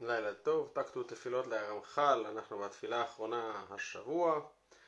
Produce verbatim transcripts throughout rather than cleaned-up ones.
לילה טוב, טקטו תפילות לרמח"ל, אנחנו בתפילה האחרונה השבוע,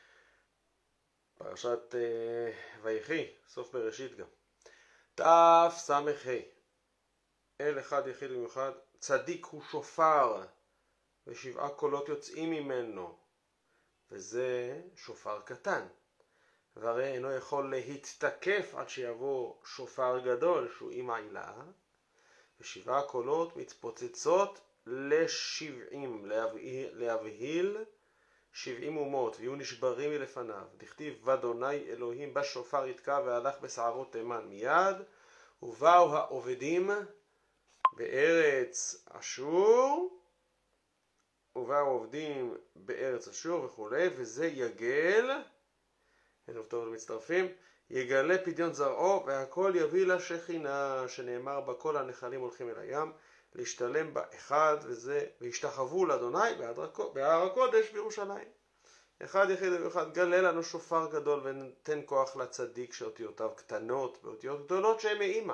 פרשת אה, ויחי, סוף בראשית גם. תף סמך ה' אל אחד יחיד במיוחד, צדיק הוא שופר ושבעה קולות יוצאים ממנו, וזה שופר קטן, והרי אינו יכול להתתקף עד שיבוא שופר גדול שהוא עם העילה, ושבעה קולות מתפוצצות לשבעים, להבהיל שבעים אומות, ויהיו נשברים מלפניו. דכתיב ואדוני אלוהים בשופר יתקע והלך בסערות תימן מיד, ובאו העובדים בארץ אשור, ובאו עובדים בארץ אשור וכו', וזה יגל, ערב טוב למצטרפים, יגלה פדיון זרעו, והכל יביא לשכינה, שנאמר בה כל הנחלים הולכים אל הים, להשתלם באחד, וזה, והשתחוו לאדוני בהר הקודש בירושלים. אחד יחיד ואחד, גלה לנו שופר גדול ונתן כוח לצדיק שאותיותיו קטנות באותיות גדולות שהן מאימא.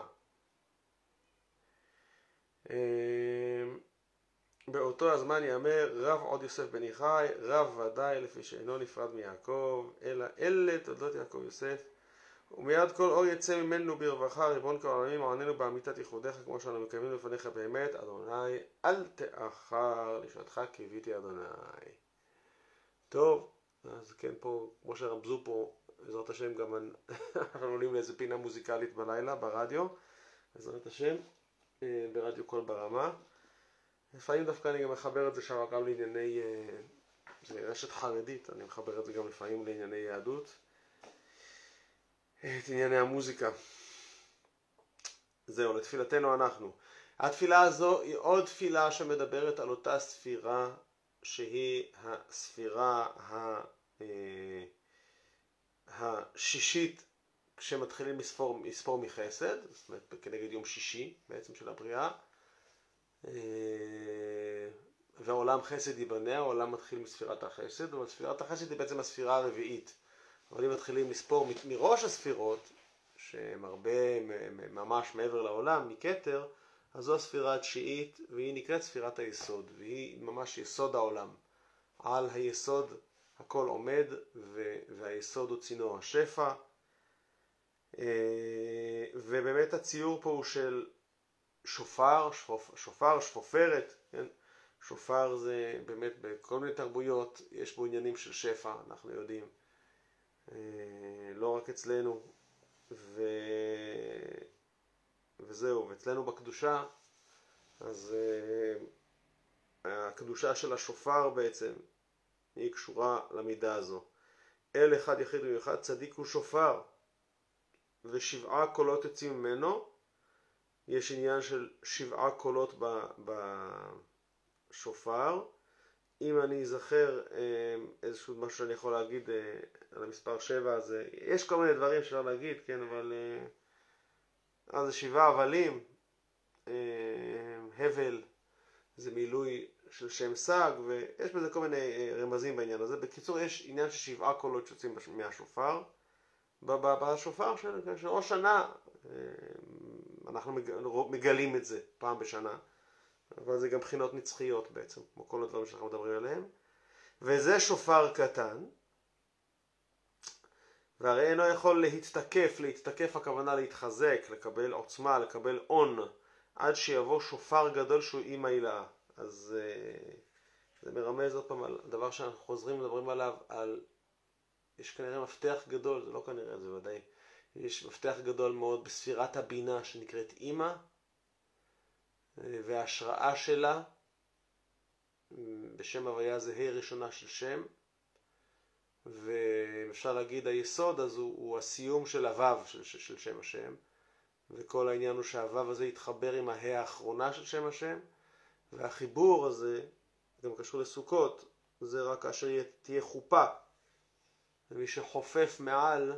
באותו הזמן יאמר רב עוד יוסף בן יחי, רב ודאי לפי שאינו נפרד מיעקב, אלא אלה תולדות יעקב יוסף. ומיד כל אור יצא ממנו ברווחה, ריבון כל העולמים, עננו באמיתת ייחודיך, כמו שאנו מקיימים לפניך באמת, אדוני, אל תאחר לשעתך קיוויתי אדוני. טוב, אז כן, פה, כמו שרמזו פה, בעזרת השם, גם אנחנו עולים לאיזה פינה מוזיקלית בלילה, ברדיו, בעזרת השם, ברדיו קול ברמה. לפעמים דווקא אני גם מחבר את זה שם גם לענייני, זה רשת חרדית, אני מחבר את זה גם לפעמים לענייני יהדות. את ענייני המוזיקה. זהו, לתפילתנו אנחנו. התפילה הזו היא עוד תפילה שמדברת על אותה ספירה שהיא הספירה השישית כשמתחילים לספור, לספור מחסד, זאת אומרת כנגד יום שישי בעצם של הבריאה. והעולם חסד ייבנה, העולם מתחיל מספירת החסד, אבל ספירת החסד היא בעצם הספירה הרביעית. אבל אם מתחילים לספור מראש הספירות, שהן הרבה ממש מעבר לעולם, מכתר, אז זו הספירה התשיעית, והיא נקראת ספירת היסוד, והיא ממש יסוד העולם. על היסוד הכל עומד, והיסוד הוא צינור השפע. ובאמת הציור פה הוא של שופר, שופר, שפופרת, כן? שופר זה באמת בכל מיני תרבויות, יש בו עניינים של שפע, אנחנו יודעים. לא רק אצלנו, ו... וזהו, ואצלנו בקדושה, אז הקדושה של השופר בעצם היא קשורה למידה הזו. אל אחד יחיד ואחד, צדיק הוא שופר, ושבעה קולות יוצאים ממנו. יש עניין של שבעה קולות בשופר. אם אני אזכר איזשהו משהו שאני יכול להגיד על המספר שבע, אז יש כל מיני דברים שאפשר להגיד, כן, אבל אז זה שבעה הבלים, הבל, זה מילוי של שם סג, ויש בזה כל מיני רמזים בעניין הזה. בקיצור, יש עניין של שבעה קולות שיוצאים מהשופר. בשופר של, של ראש שנה, אנחנו מגלים את זה פעם בשנה. אבל זה גם בחינות נצחיות בעצם, כמו כל הדברים שאנחנו מדברים עליהם. וזה שופר קטן, והרי אינו יכול להתתקף, להתתקף הכוונה להתחזק, לקבל עוצמה, לקבל און, עד שיבוא שופר גדול שהוא עם העילה. אז זה מרמז עוד פעם על דבר שאנחנו חוזרים לדברים עליו, על, יש כנראה מפתח גדול, זה לא כנראה, זה ודאי, יש מפתח גדול מאוד בספירת הבינה שנקראת אימא, וההשראה שלה בשם הוויה זה ה' ראשונה של שם, ואפשר להגיד היסוד אז הוא, הוא הסיום של הוו של, של, של שם השם, וכל העניין הוא שהוו הזה יתחבר עם ה' האחרונה של שם השם, והחיבור הזה גם קשור לסוכות, זה רק כאשר תהיה חופה, ומי שחופף מעל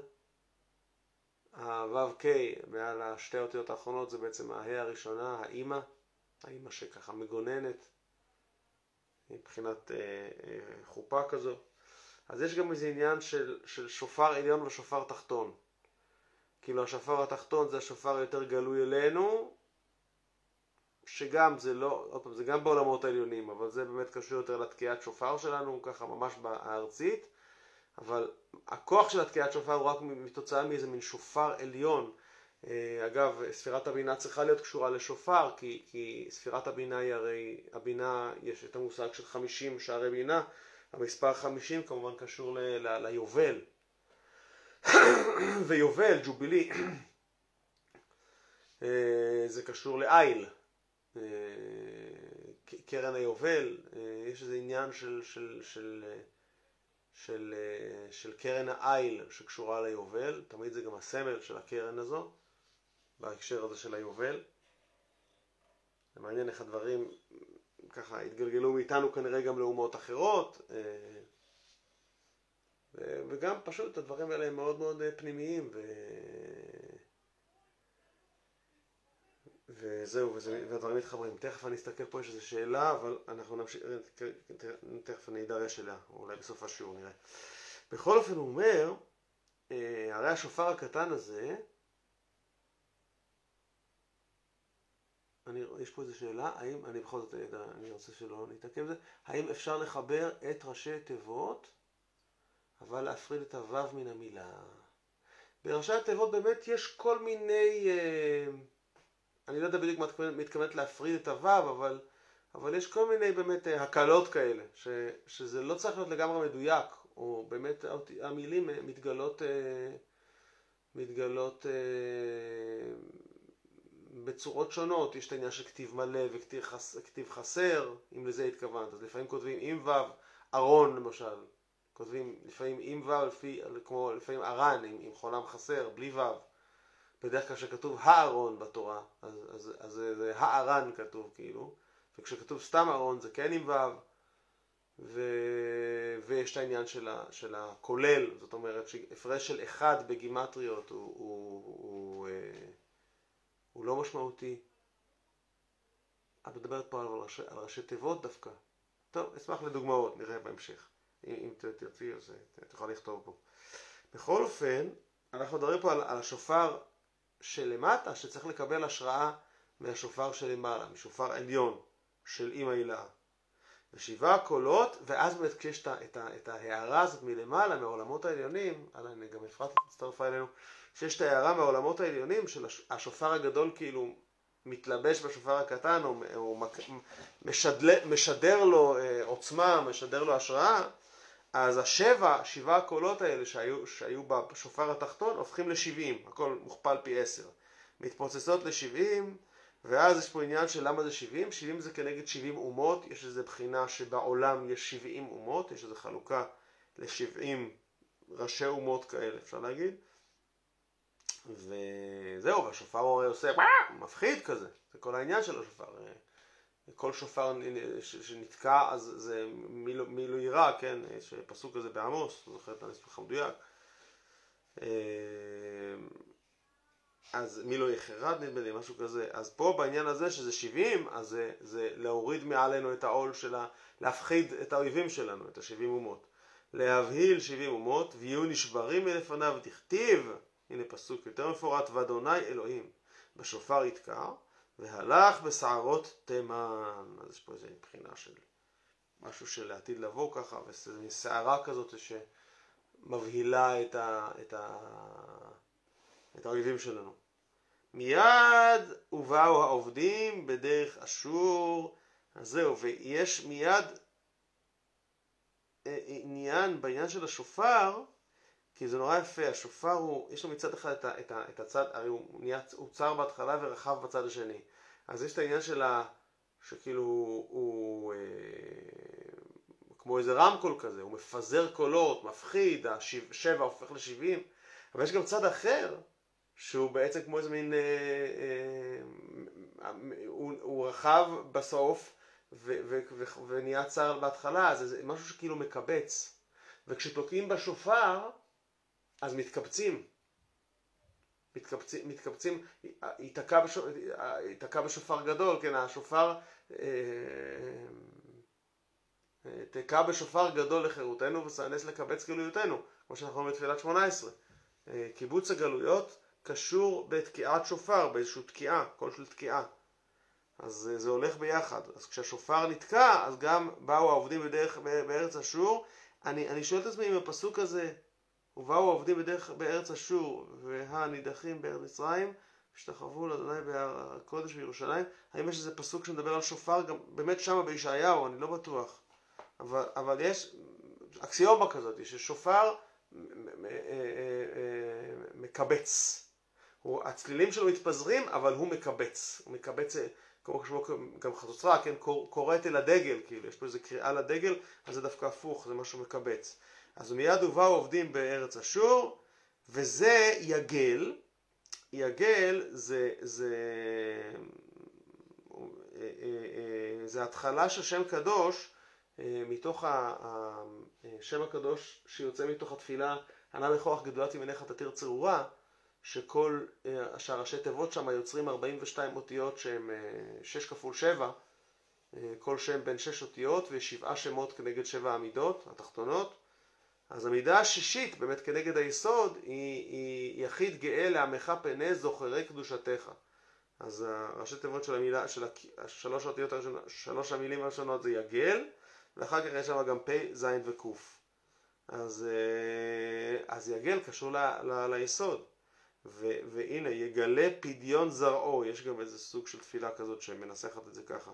הוו קי, מעל השתי אותיות האחרונות, זה בעצם ה' הראשונה, האימא, האמא שככה מגוננת מבחינת אה, אה, חופה כזו. אז יש גם איזה עניין של, של שופר עליון ושופר תחתון. כאילו השופר התחתון זה השופר יותר גלוי אלינו, שגם זה לא, עוד פעם, זה גם בעולמות העליונים, אבל זה באמת קשור יותר לתקיעת שופר שלנו, ככה ממש בארצית, אבל הכוח של התקיעת שופר הוא רק מתוצאה מאיזה מין שופר עליון. אגב, ספירת הבינה צריכה להיות קשורה לשופר, כי, כי ספירת הבינה היא הרי, הבינה, יש את המושג של חמישים שערי בינה, המספר חמישים כמובן קשור ל, ל, ליובל. ויובל, ג'ובילי, זה קשור לאיל. קרן היובל, יש איזה עניין של, של, של, של, של קרן האיל שקשורה ליובל, תמיד זה גם הסמל של הקרן הזו, בהקשר הזה של היובל. זה מעניין איך הדברים ככה התגלגלו מאיתנו כנראה גם לאומות אחרות, וגם פשוט הדברים האלה הם מאוד מאוד פנימיים, ו... וזהו, והדברים מתחברים. תכף אני אסתכל פה, יש איזו שאלה, אבל אנחנו נמשיך, תכף אני אדרש אליה, או אולי בסוף השיעור נראה. בכל אופן הוא אומר, הרי השופר הקטן הזה, אני, יש פה איזו שאלה, האם, אני בכל זאת, אני רוצה שלא נתעכב בזה, האם אפשר לחבר את ראשי תיבות, אבל להפריד את הוו מן המילה? בראשי התיבות באמת יש כל מיני... אני לא יודע בדיוק מה מתכוונת להפריד את הוו, אבל, אבל יש כל מיני באמת הקלות כאלה, ש, שזה לא צריך להיות לגמרי מדויק, או באמת המילים מתגלות, מתגלות בצורות שונות. יש את העניין של כתיב מלא וכתיב חסר, אם לזה התכוונת. אז לפעמים כותבים עם וו, ארון למשל, כותבים לפעמים עם וו, לפי, כמו לפעמים ארן, עם, עם חולם חסר, בלי וו. בדרך כלל שכתוב הארון בתורה, אז, אז, אז זה, זה הארן כתוב כאילו, וכשכתוב סתם ארון זה כן עם וו, ו, ויש את העניין של, ה, של הכולל, זאת אומרת שהפרש של אחד בגימטריות הוא, הוא, הוא, הוא, הוא לא משמעותי. את מדברת פה על ראשי, על ראשי תיבות דווקא. טוב, אשמח לדוגמאות, נראה בהמשך. אם, אם תרצי, אז תוכל לכתוב פה. בכל אופן, אנחנו מדברים פה על, על השופר שלמטה, שצריך לקבל השראה מהשופר שלמעלה, משופר עליון של אמא הילה. ושבעה קולות, ואז באמת כשיש את, את, את ההערה הזאת מלמעלה, מהעולמות העליונים, הנה גם אפרת הצטרפה אלינו, שיש את ההערה מהעולמות העליונים של השופר הגדול כאילו מתלבש בשופר הקטן, או, או משדר, משדר לו עוצמה, משדר לו השראה, אז השבע, שבעה הקולות האלה שהיו, שהיו בשופר התחתון הופכים ל-שבעים, הכל מוכפל פי עשר. מתפוצצות ל-שבעים, ואז יש פה עניין של למה זה שבעים. שבעים זה כנגד שבעים אומות, יש איזו בחינה שבעולם יש שבעים אומות, יש איזו חלוקה ל-שבעים ראשי אומות כאלה, אפשר להגיד. וזהו, והשופר הרי עושה מפחיד כזה, זה כל העניין של השופר. כל שופר שנתקע, אז זה מי לא יירא, כן, יש פסוק כזה בעמוס, זוכר את הנספח המדויק. אז מי לא יחרד, נדמה לי, משהו כזה. אז פה בעניין הזה שזה שבעים, אז זה, זה להוריד מעלינו את העול שלה, להפחיד את האויבים שלנו, את ה-שבעים אומות. להבהיל שבעים אומות, ויהיו נשברים מלפניו, תכתיב, הנה פסוק יותר מפורט, ואדוני אלוהים, בשופר יתקע, והלך בשערות תימן. אז יש פה איזו מבחינה של משהו של לעתיד לבוא ככה, וזו שערה כזאת שמבהילה את, ה, את, ה, את האויבים שלנו. מיד ובאו העובדים בדרך אשור. אז זהו, ויש מיד עניין בעניין של השופר, כי זה נורא יפה. השופר הוא, יש לו מצד אחד את, ה, את, ה, את הצד, הרי הוא, נהיה, הוא צר בהתחלה ורחב בצד השני. אז יש את העניין של ה, שכאילו הוא, הוא אה, כמו איזה רמקול כזה, הוא מפזר קולות, מפחיד, השבע הופך לשבעים. אבל יש גם צד אחר, שהוא בעצם כמו איזה מין, אה, אה, הוא, הוא רחב בסוף ו, ו, ו, ונהיה צר בהתחלה, אז זה משהו שכאילו מקבץ. וכשתוקעים בשופר, אז מתקבצים. מתקבצים, מתקבצים, ייתקע בשופר, ייתקע בשופר גדול, כן, השופר, תקע בשופר גדול לחירותנו וסנס לקבץ גלויותינו, כמו שאנחנו אומרים בתפילת שמונה עשרה. קיבוץ הגלויות קשור בתקיעת שופר, באיזושהי תקיעה, קול של תקיעה. אז זה הולך ביחד. אז כשהשופר נתקע, אז גם באו העובדים בדרך בארץ אשור. אני, אני שואל את עצמי אם הפסוק הזה, ובאו העובדים בדרך בארץ אשור, והנידחים בארץ מצרים, השתחוו לאדוני בהר הקודש בירושלים. האם יש איזה פסוק שמדבר על שופר גם באמת שמה בישעיהו? אני לא בטוח. אבל, אבל יש אקסיומה כזאת, ששופר מקבץ. הוא, הצלילים שלו מתפזרים, אבל הוא מקבץ. הוא מקבץ, כמו גם חצוצרה, כן, קוראת אל הדגל, כאילו, יש פה איזו קריאה לדגל, אז זה דווקא הפוך, זה משהו מקבץ. אז מיד ובאו עובדים בארץ אשור, וזה יגל. יגל זה, זה, זה התחלה של שם קדוש, מתוך השם הקדוש שיוצא מתוך התפילה, ענה בכוח גדולת ימיניך תתיר צרורה, שכל שהראשי תיבות שם יוצרים ארבעים ושתיים אותיות שהם שש כפול שבע, כל שם בין שש אותיות ושבעה שמות כנגד שבע עמידות התחתונות. אז המידה השישית באמת כנגד היסוד היא, היא יחיד גאה לעמך פני זוכרי קדושתך. אז הראשי תיבות של המילה, של השלוש אותיות הראשונות, שלוש המילים הראשונות זה יגל, ואחר כך יש שם גם פ' ז' וק'. אז, אז יגל קשור ל, ל, ליסוד. ו, והנה, יגלה פדיון זרעו, יש גם איזה סוג של תפילה כזאת שמנסחת את זה ככה.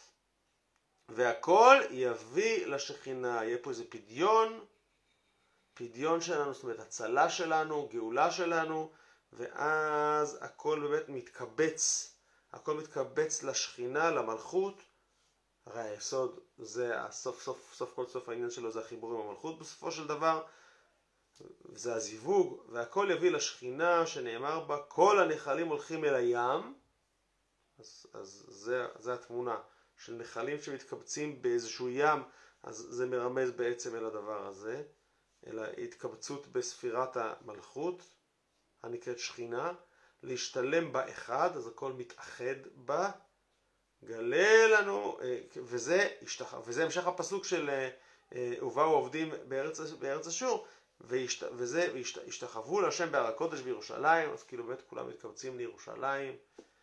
והכל יביא לשכינה, יהיה פה איזה פדיון, פדיון שלנו, זאת אומרת הצלה שלנו, גאולה שלנו, ואז הכל באמת מתקבץ, הכל מתקבץ לשכינה, למלכות. הרי היסוד זה הסוף סוף, סוף כל סוף העניין שלו זה החיבור עם המלכות בסופו של דבר, זה הזיווג, והכל יביא לשכינה שנאמר בה כל הנחלים הולכים אל הים. אז, אז זה, זה התמונה של נחלים שמתקבצים באיזשהו ים, אז זה מרמז בעצם אל הדבר הזה, אל ההתקבצות בספירת המלכות הנקראת שכינה, להשתלם באחד, אז הכל מתאחד בה, גלה לנו, וזה, וזה המשך הפסוק של ובאו עובדים בארץ, בארץ אשור, וישת, וזה, וישתחוו להשם בהר הקודש בירושלים, אז כאילו באמת כולם מתקבצים לירושלים,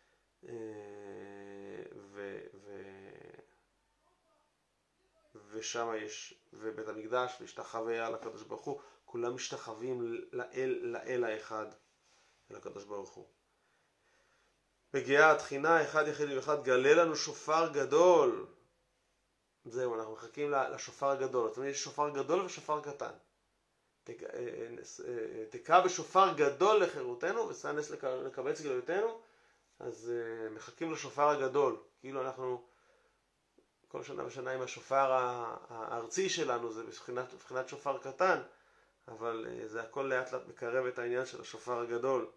ו, ו, ושם יש, ובית המקדש, וישתחווה על הקדוש ברוך הוא, כולם משתחווים לאל, לאל האחד, אל הקדוש ברוך הוא. מגיעה התחינה, אחד יחיד ואחד, גלה לנו שופר גדול. זהו, אנחנו מחכים לשופר הגדול. זאת אומרת, יש שופר גדול ושופר קטן. תקע בשופר גדול לחירותנו, וסנס לקבץ גלויותינו, אז מחכים לשופר הגדול. כאילו אנחנו, כל שנה ושנה עם השופר הארצי שלנו, זה בבחינת, בבחינת שופר קטן, אבל זה הכל לאט לאט מקרב את העניין של השופר הגדול.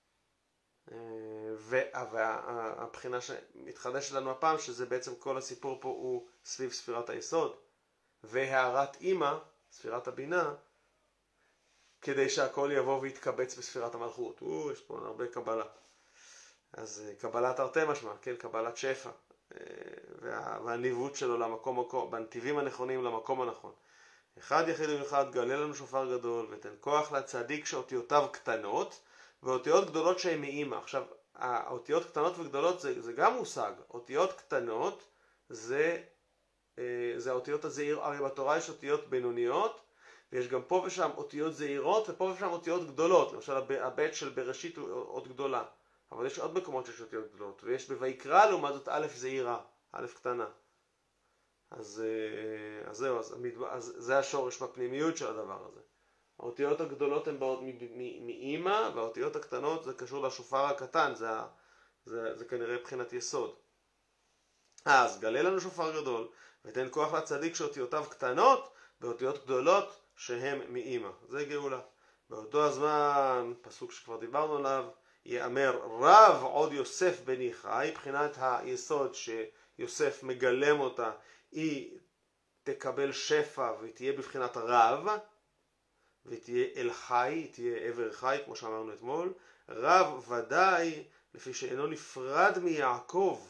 והבחינה שמתחדשת לנו הפעם, שזה בעצם כל הסיפור פה הוא סביב ספירת היסוד, והערת אימא, ספירת הבינה, כדי שהכל יבוא ויתקבץ בספירת המלכות. או, יש פה הרבה קבלה. אז קבלת תרתי משמע, כן, קבלת שפע, וה, והניווט שלו למקום, מקום, בנתיבים הנכונים למקום הנכון. אחד יחיד ואחד, גלה לנו שופר גדול, ותן כוח לצדיק שאותיותיו קטנות, ואותיות גדולות שהן מאימא. עכשיו, האותיות קטנות וגדולות זה, זה גם מושג. אותיות קטנות זה, זה האותיות הזעיר, הרי בתורה יש אותיות בינוניות, ויש גם פה ושם אותיות זעירות, ופה ושם אותיות גדולות. למשל, הבית של בראשית הוא אות גדולה. אבל יש עוד מקומות שיש אותיות גדולות, ויש בויקרא לעומת זאת א' זעירה, א' קטנה. אז, אז זהו, אז, אז זה השורש בפנימיות של הדבר הזה. האותיות הגדולות הן באות מאמא, והאותיות הקטנות זה קשור לשופר הקטן, זה, זה, זה כנראה בחינת יסוד. אז גלה לנו שופר גדול, ותן כוח לצדיק שאותיותיו קטנות, ואותיות גדולות שהן מאמא. זה גאולה. באותו הזמן, פסוק שכבר דיברנו עליו, יאמר רב עוד יוסף בני חי, בחינת היסוד שיוסף מגלם אותה, היא תקבל שפע ותהיה בבחינת רב, ותהיה אל חי, תהיה עבר חי, כמו שאמרנו אתמול. רב ודאי, לפי שאינו נפרד מיעקב,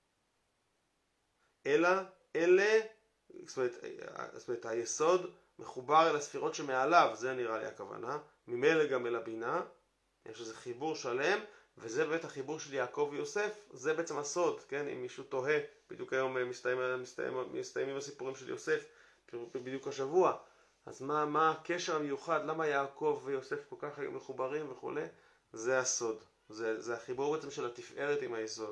אלא אלה, זאת אומרת, זאת אומרת, היסוד מחובר אל הספירות שמעליו, זה נראה לי הכוונה, ממילא גם אל הבינה, יש איזה חיבור שלם, וזה באמת החיבור של יעקב ויוסף, זה בעצם הסוד, כן? אם מישהו תוהה, בדיוק היום מסתיים, מסתיים, מסתיימים הסיפורים של יוסף, בדיוק השבוע, אז מה, מה הקשר המיוחד, למה יעקב ויוסף כל כך היו מחוברים וכו', זה הסוד, זה, זה החיבור בעצם של התפארת עם היסוד,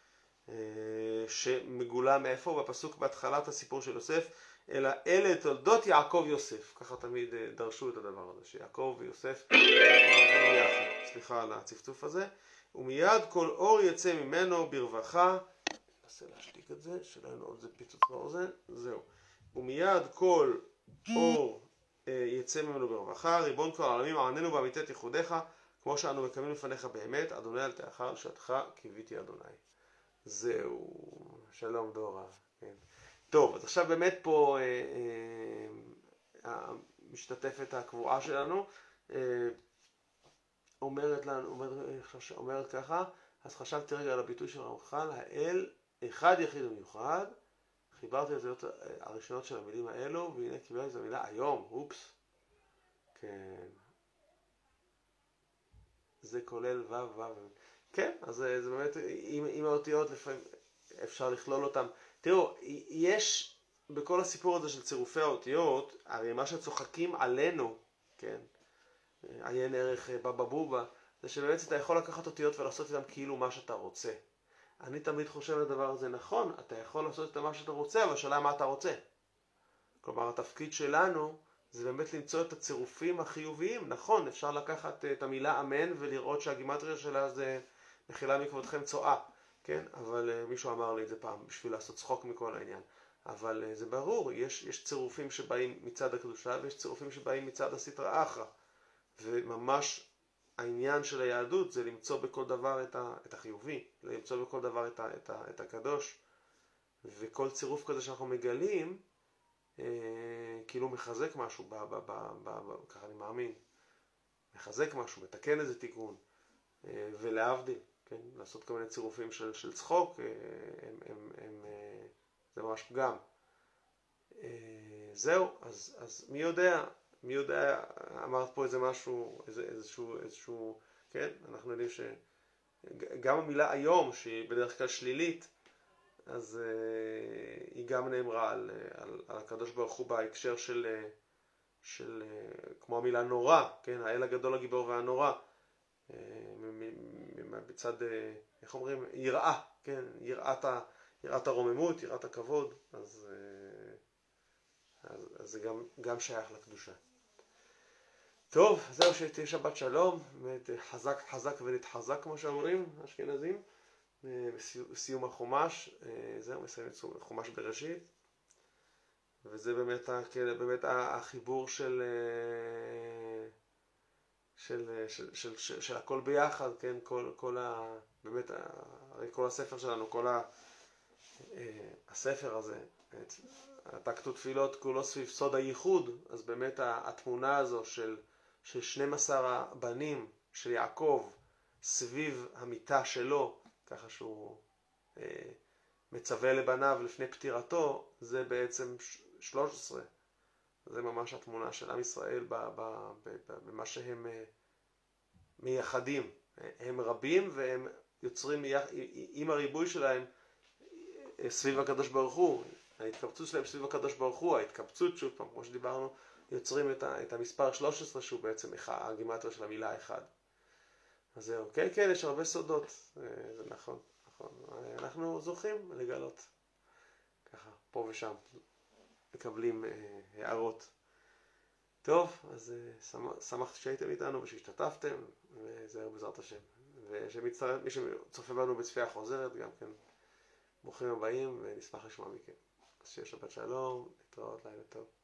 שמגולה מאיפה? בפסוק בהתחלת הסיפור של יוסף, אלא אלה תולדות יעקב יוסף, ככה תמיד דרשו את הדבר הזה, שיעקב ויוסף, סליחה על הצפצוף הזה, ומיד כל אור יצא ממנו ברווחה, ננסה להשתיק את זה, שלא יהיה עוד זה פיצוץ באוזן, זהו, ומיד כל אור יצא ממנו ברווחה, ריבון כל העולמים עננו באמיתת ייחודיך, כמו שאנו מקיימים לפניך באמת, אדוני אל תאחר שעתך קיוויתי אדוני. זהו, שלום דורה, כן. טוב, אז עכשיו באמת פה אה, אה, המשתתפת הקבועה שלנו אה, אומרת לנו, אומרת, אומרת ככה, אז חשבתי רגע על הביטוי של רמח"ל, האל אחד יחיד ומיוחד, חיברתי את זה הראשונות של המילים האלו, והנה קיבלתי את המילה היום, אופס, כן, זה כולל וו וו, כן, אז זה, זה באמת, עם, עם האותיות לפעמים אפשר לכלול אותם. תראו, יש בכל הסיפור הזה של צירופי האותיות, הרי מה שצוחקים עלינו, כן, עיין ערך בבא בובה, זה שבאמת אתה יכול לקחת אותיות ולעשות איתם כאילו מה שאתה רוצה. אני תמיד חושב לדבר הזה נכון, אתה יכול לעשות את מה שאתה רוצה, אבל השאלה מה אתה רוצה. כלומר, התפקיד שלנו זה באמת למצוא את הצירופים החיוביים. נכון, אפשר לקחת את המילה אמן ולראות שהגימטריה שלה זה מחילה מכבודכם צועה, כן? אבל מישהו אמר לי את זה פעם בשביל לעשות צחוק מכל העניין. אבל זה ברור, יש, יש צירופים שבאים מצד הקדושה ויש צירופים שבאים מצד הסטרא אחרא. וממש העניין של היהדות זה למצוא בכל דבר את, ה, את החיובי, למצוא בכל דבר את, ה, את, ה, את הקדוש. וכל צירוף כזה שאנחנו מגלים, אה, כאילו מחזק משהו, ב, ב, ב, ב, ב, ככה אני מאמין, מחזק משהו, מתקן איזה תיקון, אה, ולהבדיל, כן? לעשות כל מיני צירופים של, של צחוק, אה, הם, הם, הם, אה, זה ממש פגם. אה, זהו, אז, אז מי יודע, מי יודע, אמרת פה איזה משהו, איזה, איזשהו, איזשהו, כן? אנחנו יודעים שגם המילה היום, שהיא בדרך כלל שלילית, אז uh, היא גם נאמרה על, על, על הקדוש ברוך הוא בהקשר של, של uh, כמו המילה נורא, כן? האל הגדול הגיבור והנורא, uh, בצד, uh, איך אומרים? יראה, כן? יראת, יראת הרוממות, יראת הכבוד, אז, uh, אז, אז זה גם, גם שייך לקדושה. טוב, זהו, שתהיה שבת שלום, חזק חזק ונתחזק כמו שאומרים, אשכנזים. בסיום החומש, זהו, מסיים את חומש בראשית, וזה באמת, באמת החיבור של, של, של, של, של, של הכל ביחד, כן, כל, כל ה, באמת, הרי כל הספר שלנו, כל ה, הספר הזה, הטקט ותפילות כולו סביב סוד הייחוד, אז באמת התמונה הזו של, של שנים עשר הבנים של יעקב סביב המיטה שלו, ככה שהוא אה, מצווה לבניו לפני פטירתו, זה בעצם שלוש עשרה. זה ממש התמונה של עם ישראל במה שהם אה, מייחדים. הם רבים והם יוצרים מייח, עם הריבוי שלהם אה, סביב הקדוש ברוך הוא. ההתקבצות שלהם סביב הקדוש ברוך הוא, ההתקבצות, שוב פעם, כמו שדיברנו, יוצרים את, ה, את המספר שלוש עשרה שהוא בעצם הגימטריה של המילה אחד. אז זהו, כן, כן, יש הרבה סודות, זה נכון, נכון. אנחנו זוכים לגלות, ככה, פה ושם, מקבלים אה, הערות. טוב, אז אה, שמחתי שהייתם איתנו ושהשתתפתם, וזהו בעזרת השם. ושמצטרף, מי שצופה בנו בצפייה חוזרת, גם כן, ברוכים הבאים, ונשמח לשמוע מכם. אז שיהיה שבת שלום, להתראות, לילה טוב.